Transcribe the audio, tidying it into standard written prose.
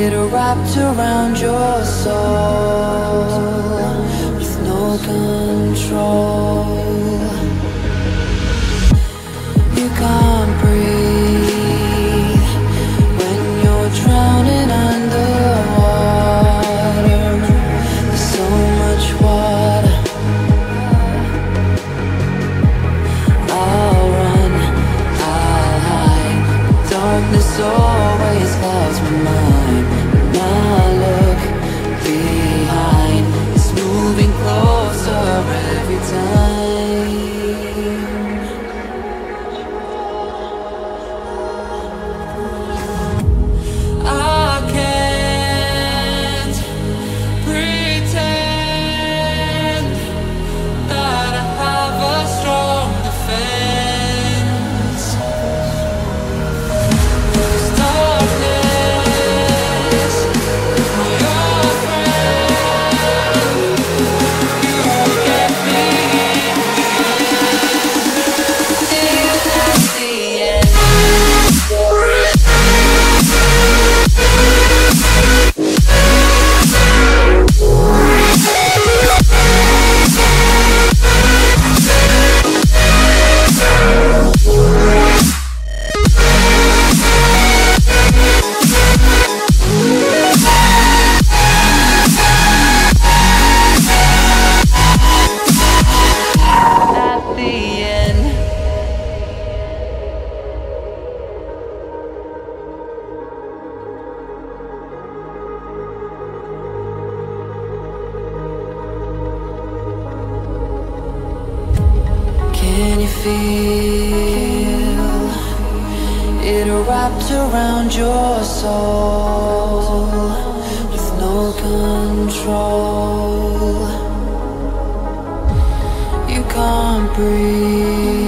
It wrapped around your soul with no control. You can't breathe when you're drowning underwater. There's so much water. I'll run, I'll hide. Darkness always clouds my mind. When I look behind, it's moving closer every time. I can't pretend that I have a strong defense. 'Cause darkness, my old friend, you won't get me in at the end. At the end. Can you feel it wrapped around your soul with no control? You can't breathe